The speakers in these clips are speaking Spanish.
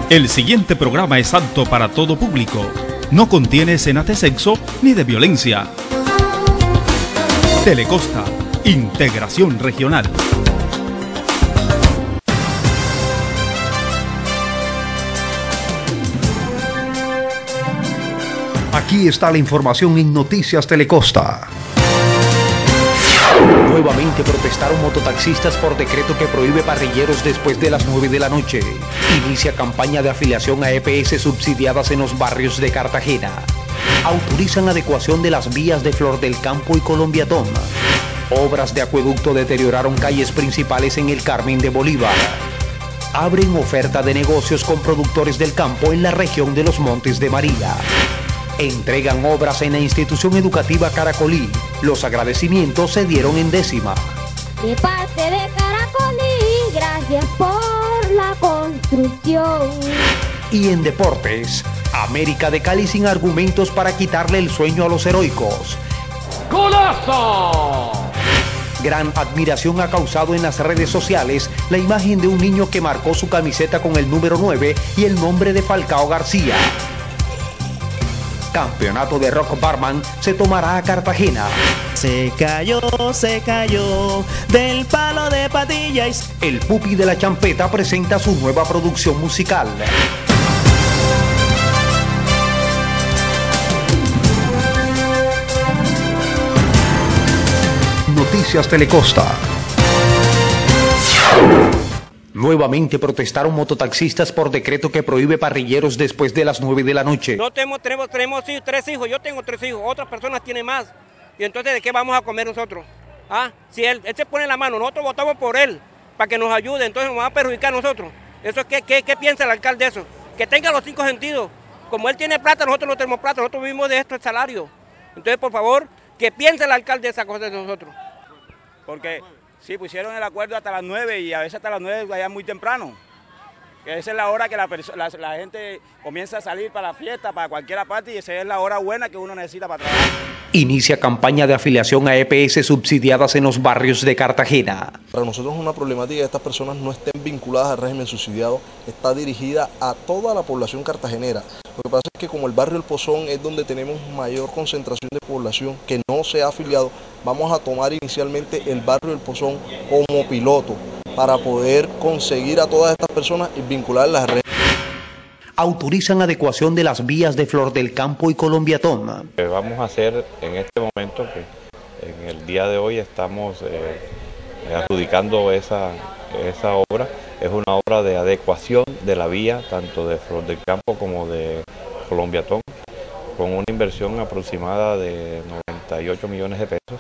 El siguiente programa es apto para todo público. No contiene escenas de sexo ni de violencia. Telecosta, integración regional. Aquí está la información en Noticias Telecosta. Nuevamente protestaron mototaxistas por decreto que prohíbe parrilleros después de las 9 de la noche. Inicia campaña de afiliación a EPS subsidiadas en los barrios de Cartagena. Autorizan adecuación de las vías de Flor del Campo y Colombiatón. Obras de acueducto deterioraron calles principales en el Carmen de Bolívar. Abren oferta de negocios con productores del campo en la región de los Montes de María. Entregan obras en la institución educativa Caracolí. Los agradecimientos se dieron en décima. De parte de Caracolí, gracias por la construcción. Y en deportes, América de Cali sin argumentos para quitarle el sueño a los heroicos. ¡Golazo! Gran admiración ha causado en las redes sociales la imagen de un niño que marcó su camiseta con el número 9 y el nombre de Falcao García. Campeonato de Rock Barman se tomará a Cartagena. Se cayó del palo de patillas. El Pupi de la Champeta presenta su nueva producción musical. Noticias Telecosta. Nuevamente protestaron mototaxistas por decreto que prohíbe parrilleros después de las 9 de la noche. No tenemos 3 hijos, yo tengo 3 hijos, otras personas tienen más. Y entonces, ¿de qué vamos a comer nosotros? Si él se pone la mano, nosotros votamos por él, para que nos ayude, entonces nos va a perjudicar a nosotros. ¿Eso qué piensa el alcalde de eso? Que tenga los 5 sentidos. Como él tiene plata, nosotros no tenemos plata, nosotros vivimos de esto, el salario. Entonces, por favor, que piense el alcalde de esa cosa de nosotros. Porque sí, pusieron el acuerdo hasta las 9 y a veces hasta las 9 vaya muy temprano. Que esa es la hora que la gente comienza a salir para la fiesta, para cualquier parte, y esa es la hora buena que uno necesita para trabajar. Inicia campaña de afiliación a EPS subsidiadas en los barrios de Cartagena. Para nosotros es una problemática que estas personas no estén vinculadas al régimen subsidiado, está dirigida a toda la población cartagenera. Lo que pasa es que como el barrio El Pozón es donde tenemos mayor concentración de población que no se ha afiliado, vamos a tomar inicialmente el barrio El Pozón como piloto para poder conseguir a todas estas personas y vincularlas a redes. Autorizan adecuación de las vías de Flor del Campo y Colombiatón. Vamos a hacer en este momento, que en el día de hoy estamos adjudicando esa obra, es una obra de adecuación de la vía, tanto de Flor del Campo como de Colombiatón, con una inversión aproximada de 98 millones de pesos.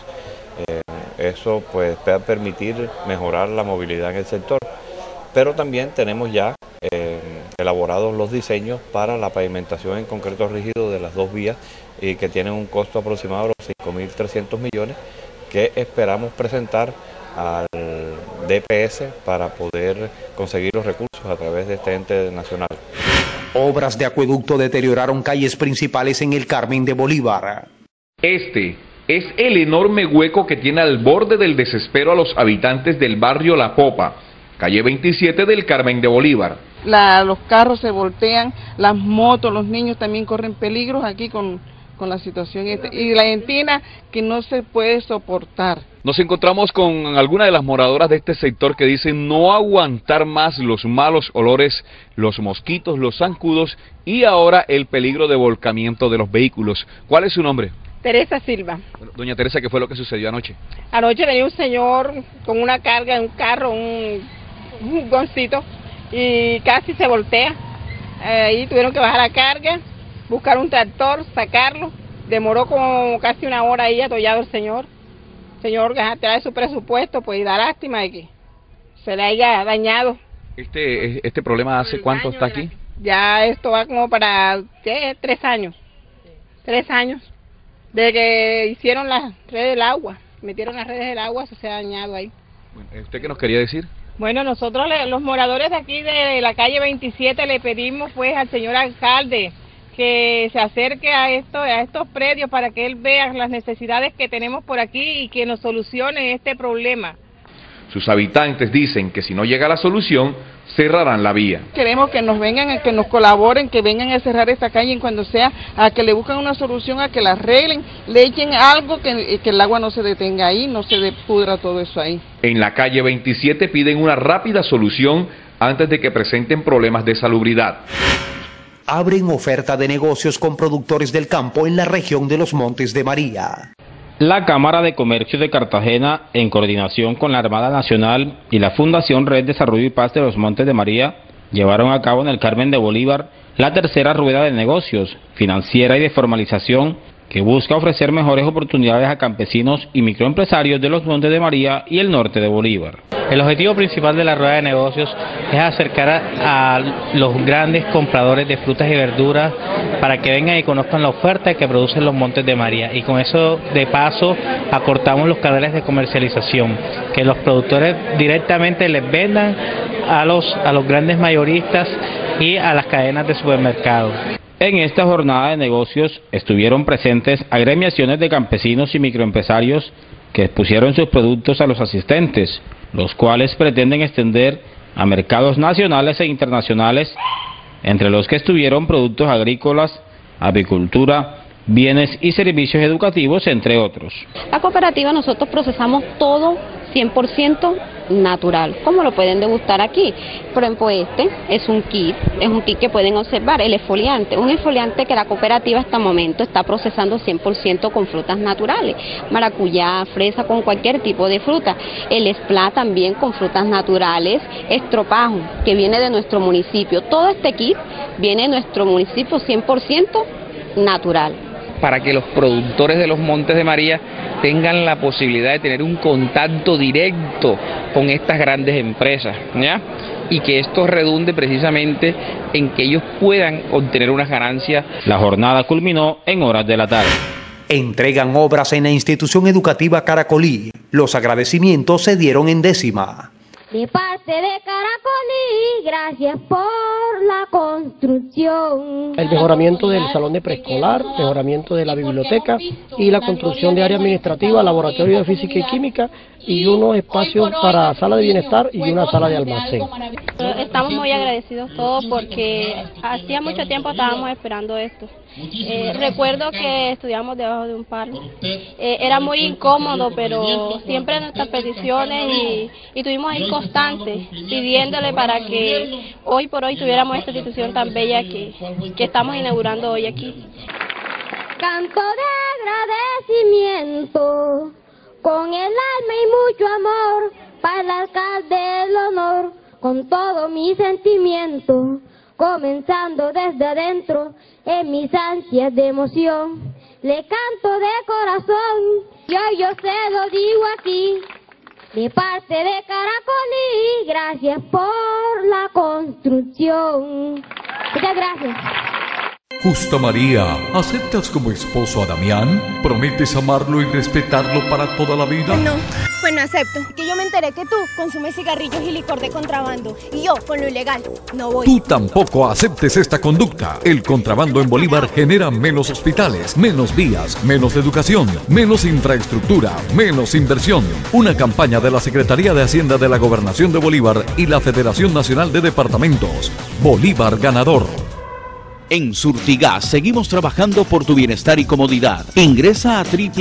Eso pues va a permitir mejorar la movilidad en el sector, pero también tenemos ya elaborados los diseños para la pavimentación en concreto rígido de las dos vías y que tienen un costo aproximado de 5.300 millones que esperamos presentar al DPS para poder conseguir los recursos a través de este ente nacional. Obras de acueducto deterioraron calles principales en el Carmen de Bolívar. Este es el enorme hueco que tiene al borde del desespero a los habitantes del barrio La Popa, calle 27 del Carmen de Bolívar. Los carros se voltean, las motos, los niños también corren peligros aquí con la situación y la gentina que no se puede soportar. Nos encontramos con algunas de las moradoras de este sector que dicen no aguantar más los malos olores, los mosquitos, los zancudos y ahora el peligro de volcamiento de los vehículos. ¿Cuál es su nombre? Teresa Silva. Bueno, doña Teresa, ¿qué fue lo que sucedió anoche? Anoche venía un señor con una carga en un carro, un goncito, y casi se voltea. Ahí tuvieron que bajar la carga, buscar un tractor, sacarlo. Demoró como casi una hora ahí atollado el señor. El señor trae su presupuesto, pues da lástima de que se le haya dañado. ¿Este problema hace cuánto está aquí? Ya esto va como para 3 años. 3 años. De que hicieron las redes del agua, metieron las redes del agua, eso se ha dañado ahí. Bueno, ¿usted qué nos quería decir? Bueno, nosotros los moradores de aquí de la calle 27 le pedimos pues al señor alcalde que se acerque a estos predios para que él vea las necesidades que tenemos por aquí y que nos solucione este problema. Sus habitantes dicen que si no llega la solución, cerrarán la vía. Queremos que nos vengan, que nos colaboren, que vengan a cerrar esta calle en cuando sea, a que le busquen una solución, a que la arreglen, le echen algo, que el agua no se detenga ahí, no se pudra todo eso ahí. En la calle 27 piden una rápida solución antes de que presenten problemas de salubridad. Abren oferta de negocios con productores del campo en la región de los Montes de María. La Cámara de Comercio de Cartagena, en coordinación con la Armada Nacional y la Fundación Red Desarrollo y Paz de los Montes de María, llevaron a cabo en el Carmen de Bolívar la tercera rueda de negocios, financiera y de formalización, que busca ofrecer mejores oportunidades a campesinos y microempresarios de los Montes de María y el norte de Bolívar. El objetivo principal de la rueda de negocios es acercar a los grandes compradores de frutas y verduras para que vengan y conozcan la oferta que producen los Montes de María, y con eso de paso acortamos los canales de comercialización, que los productores directamente les vendan a los grandes mayoristas y a las cadenas de supermercados. En esta jornada de negocios estuvieron presentes agremiaciones de campesinos y microempresarios que expusieron sus productos a los asistentes, los cuales pretenden extender a mercados nacionales e internacionales, entre los que estuvieron productos agrícolas, avicultura, bienes y servicios educativos, entre otros. La cooperativa nosotros procesamos todo 100% natural, como lo pueden degustar aquí. Por ejemplo, este es un kit que pueden observar, el exfoliante, un exfoliante que la cooperativa hasta el momento está procesando 100% con frutas naturales, maracuyá, fresa, con cualquier tipo de fruta. El splá también con frutas naturales, estropajo, que viene de nuestro municipio. Todo este kit viene de nuestro municipio 100% natural. Para que los productores de los Montes de María tengan la posibilidad de tener un contacto directo con estas grandes empresas, ¿ya? Y que esto redunde precisamente en que ellos puedan obtener unas ganancias. La jornada culminó en horas de la tarde. Entregan obras en la institución educativa Caracolí. Los agradecimientos se dieron en décima. De parte de Caracolí, gracias por la construcción. El mejoramiento del salón de preescolar, mejoramiento de la biblioteca y la construcción de área administrativa, laboratorio de física y química y unos espacios para sala de bienestar y una sala de almacén. Estamos muy agradecidos todos porque hacía mucho tiempo estábamos esperando esto. Recuerdo que estudiamos debajo de un palo. Era muy incómodo, pero siempre nuestras peticiones y tuvimos ahí constantes pidiéndole para que hoy por hoy tuviéramos esta institución tan bella que estamos inaugurando hoy aquí. Canto de agradecimiento con el alma y mucho amor para el alcalde del honor, con todo mi sentimiento, comenzando desde adentro en mis ansias de emoción. Le canto de corazón y hoy yo se lo digo aquí. De parte de Caracolí, gracias por la construcción. Muchas gracias. Justa María, ¿aceptas como esposo a Damián? ¿Prometes amarlo y respetarlo para toda la vida? No, pues no acepto. Que yo me enteré que tú consumes cigarrillos y licor de contrabando y yo con lo ilegal no voy. Tú tampoco aceptes esta conducta. El contrabando en Bolívar genera menos hospitales, menos vías, menos educación, menos infraestructura, menos inversión. Una campaña de la Secretaría de Hacienda de la Gobernación de Bolívar y la Federación Nacional de Departamentos. Bolívar ganador. En Surtigas seguimos trabajando por tu bienestar y comodidad. Ingresa a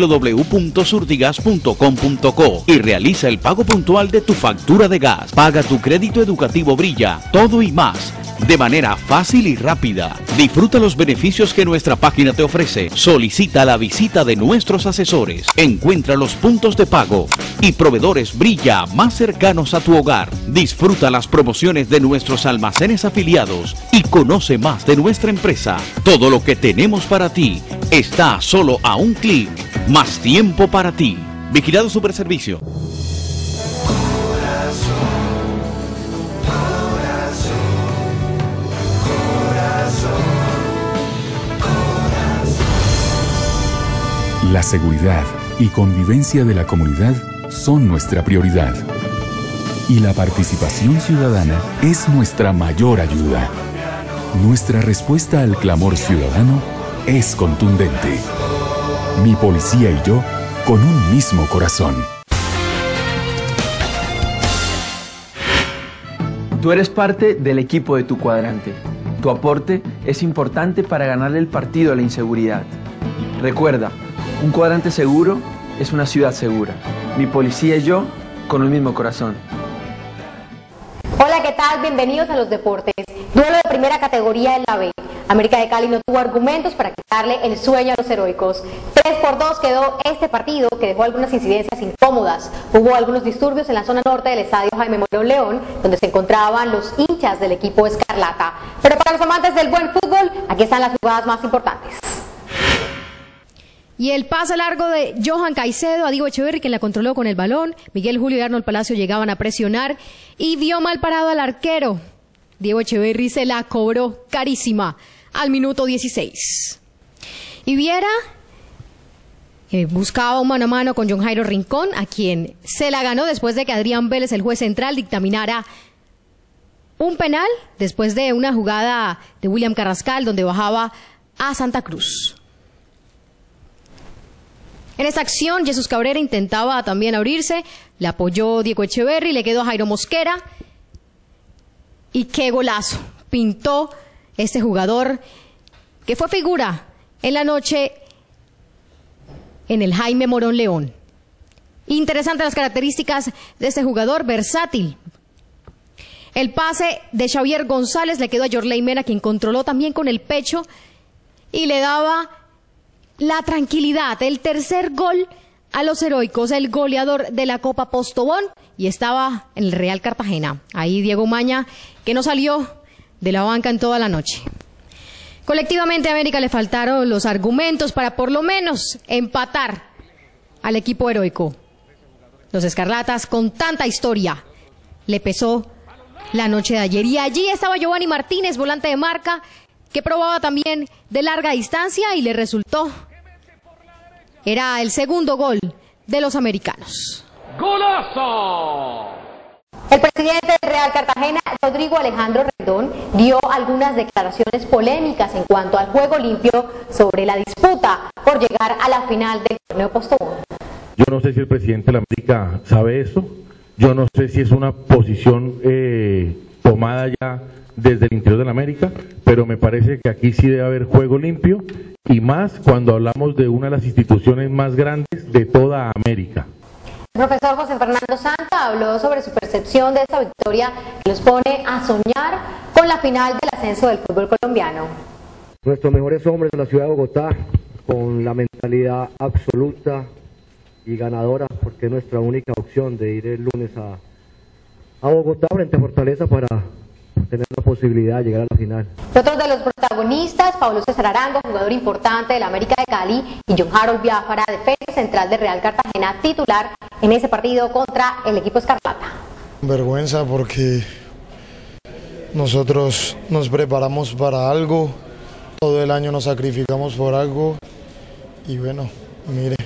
www.surtigas.com.co y realiza el pago puntual de tu factura de gas. Paga tu crédito educativo Brilla, todo y más, de manera fácil y rápida. Disfruta los beneficios que nuestra página te ofrece. Solicita la visita de nuestros asesores. Encuentra los puntos de pago y proveedores Brilla más cercanos a tu hogar. Disfruta las promociones de nuestros almacenes afiliados y conoce más de nuestra empresa. Todo lo que tenemos para ti está solo a un clic. Más tiempo para ti. Vigilado Superservicio. La seguridad y convivencia de la comunidad son nuestra prioridad. Y la participación ciudadana es nuestra mayor ayuda. Nuestra respuesta al clamor ciudadano es contundente. Mi policía y yo con un mismo corazón. Tú eres parte del equipo de tu cuadrante. Tu aporte es importante para ganarle el partido a la inseguridad. Recuerda, un cuadrante seguro es una ciudad segura. Mi policía y yo con el mismo corazón. Hola, ¿qué tal? Bienvenidos a los deportes. Duelo de primera categoría en la B. América de Cali no tuvo argumentos para quitarle el sueño a los heroicos. 3-2 quedó este partido, que dejó algunas incidencias incómodas. Hubo algunos disturbios en la zona norte del estadio Jaime Morón León, donde se encontraban los hinchas del equipo Escarlata. Pero para los amantes del buen fútbol, aquí están las jugadas más importantes. Y el pase largo de Johan Caicedo a Diego Echeverri, quien la controló con el balón. Miguel Julio y Arnold Palacio llegaban a presionar y vio mal parado al arquero. Diego Echeverri se la cobró carísima al minuto 16. Y Viera buscaba un mano a mano con John Jairo Rincón, a quien se la ganó después de que Adrián Vélez, el juez central, dictaminara un penal después de una jugada de William Carrascal donde bajaba a Santa Cruz. En esta acción, Jesús Cabrera intentaba también abrirse, le apoyó Diego Echeverri, le quedó a Jairo Mosquera. Y qué golazo pintó este jugador que fue figura en la noche en el Jaime Morón León. Interesantes las características de este jugador, versátil. El pase de Xavier González le quedó a Yorley Mena, quien controló también con el pecho y le daba la tranquilidad, el tercer gol a los heroicos, el goleador de la Copa Postobón, y estaba en el Real Cartagena. Ahí Diego Maña, que no salió de la banca en toda la noche. Colectivamente a América le faltaron los argumentos para por lo menos empatar al equipo heroico. Los Escarlatas, con tanta historia, le pesó la noche de ayer. Y allí estaba Giovanni Martínez, volante de marca, que probaba también de larga distancia y le resultó. Era el segundo gol de los americanos. ¡Golazo! El presidente del Real Cartagena, Rodrigo Alejandro Rendón, dio algunas declaraciones polémicas en cuanto al juego limpio sobre la disputa por llegar a la final del torneo Postobón. Yo no sé si el presidente de la América sabe eso. Yo no sé si es una posición tomada ya desde el interior de la América, pero me parece que aquí sí debe haber juego limpio, y más cuando hablamos de una de las instituciones más grandes de toda América. El profesor José Fernando Santa habló sobre su percepción de esta victoria que los pone a soñar con la final del ascenso del fútbol colombiano. Nuestros mejores hombres de la ciudad de Bogotá, con la mentalidad absoluta y ganadora, porque es nuestra única opción de ir el lunes a Bogotá frente a Fortaleza para tener la posibilidad de llegar a la final. Otros de los protagonistas, Pablo César Arango, jugador importante de la América de Cali, y John Harold Biafara, defensa central del Real Cartagena, titular en ese partido contra el equipo Escarlata. Vergüenza porque nosotros nos preparamos para algo, todo el año nos sacrificamos por algo y bueno, mire.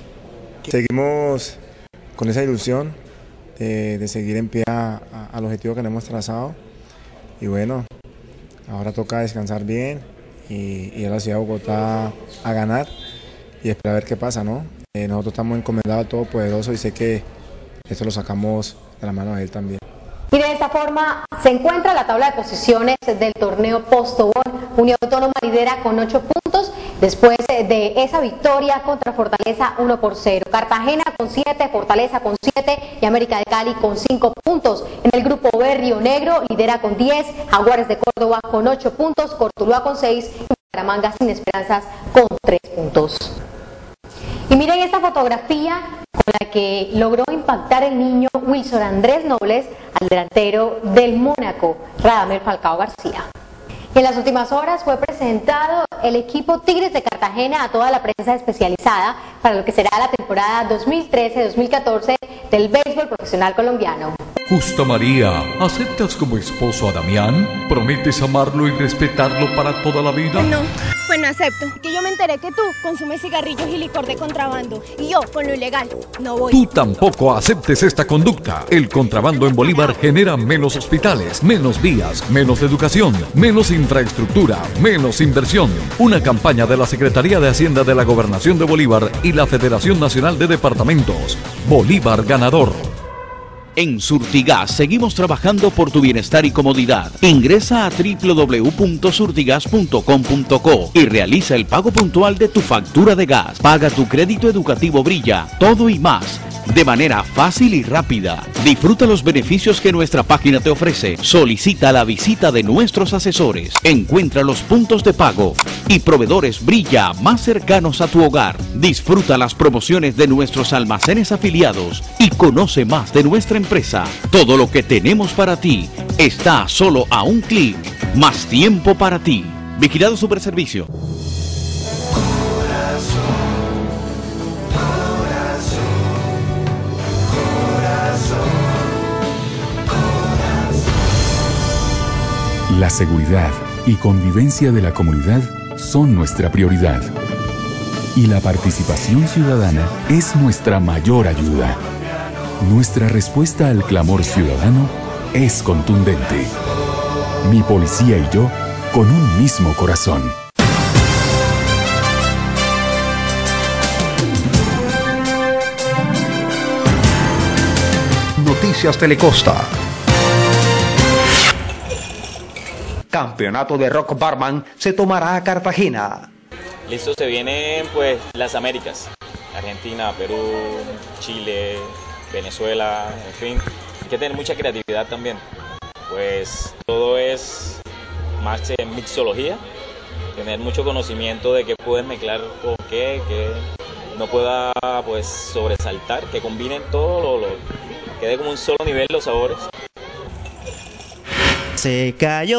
Seguimos con esa ilusión de seguir en pie al objetivo que nos hemos trazado. Y bueno, ahora toca descansar bien y ir a la ciudad de Bogotá a ganar y esperar a ver qué pasa, ¿no? Nosotros estamos encomendados al Todopoderoso y sé que esto lo sacamos de la mano de él también. Y de esta forma se encuentra la tabla de posiciones del torneo Postobón. Unión Autónoma lidera con 8 puntos después de esa victoria contra Fortaleza 1-0. Cartagena con 7, Fortaleza con 7 y América de Cali con 5 puntos. En el grupo B, Río Negro lidera con 10, Jaguares de Córdoba con 8 puntos, Cortuluá con 6 y Bucaramanga sin esperanzas con 3 puntos. Y miren esta fotografía con la que logró impactar el niño Wilson Andrés Nobles al delantero del Mónaco, Radamel Falcao García. Y en las últimas horas fue presentado el equipo Tigres de Cartagena a toda la prensa especializada para lo que será la temporada 2013-2014 del béisbol profesional colombiano. Justa María, ¿aceptas como esposo a Damián? ¿Prometes amarlo y respetarlo para toda la vida? No, pues no acepto. Que yo me enteré que tú consumes cigarrillos y licor de contrabando y yo con lo ilegal no voy. Tú tampoco aceptes esta conducta. El contrabando en Bolívar genera menos hospitales, menos vías, menos educación, menos infraestructura, menos inversión. Una campaña de la Secretaría de Hacienda de la Gobernación de Bolívar y la Federación Nacional de Departamentos. Bolívar ganador. En Surtigas seguimos trabajando por tu bienestar y comodidad. Ingresa a www.surtigas.com.co y realiza el pago puntual de tu factura de gas. Paga tu crédito educativo Brilla, todo y más, de manera fácil y rápida. Disfruta los beneficios que nuestra página te ofrece. Solicita la visita de nuestros asesores. Encuentra los puntos de pago y proveedores Brilla más cercanos a tu hogar. Disfruta las promociones de nuestros almacenes afiliados y conoce más de nuestra empresa. Todo lo que tenemos para ti está solo a un clic. Más tiempo para ti. Vigilado Superservicio. La seguridad y convivencia de la comunidad son nuestra prioridad. Y la participación ciudadana es nuestra mayor ayuda. Nuestra respuesta al clamor ciudadano es contundente. Mi policía y yo, con un mismo corazón. Noticias Telecosta. Campeonato de Rock Barman se tomará a Cartagena. Listo, se vienen pues las Américas. Argentina, Perú, Chile, Venezuela, en fin. Hay que tener mucha creatividad también. Pues todo es más mixología. Tener mucho conocimiento de qué puedes mezclar con qué, que no pueda pues sobresaltar, que combinen todo, quede como un solo nivel los sabores. Se cayó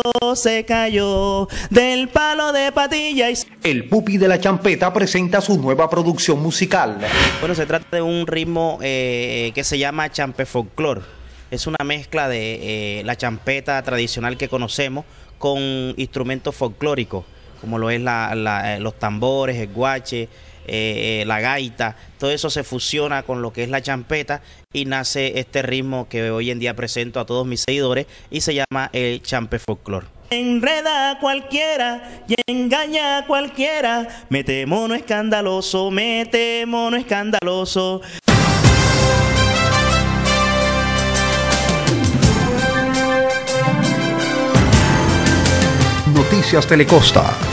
del palo de patilla. El Pupi de la Champeta presenta su nueva producción musical. Bueno, se trata de un ritmo que se llama champe folclore. Es una mezcla de la champeta tradicional que conocemos con instrumentos folclóricos, como lo es los tambores, el guache, la gaita. Todo eso se fusiona con lo que es la champeta y nace este ritmo que hoy en día presento a todos mis seguidores y se llama el champe folclore. Enreda a cualquiera y engaña a cualquiera, mete mono escandaloso, mete mono escandaloso. Noticias Telecosta.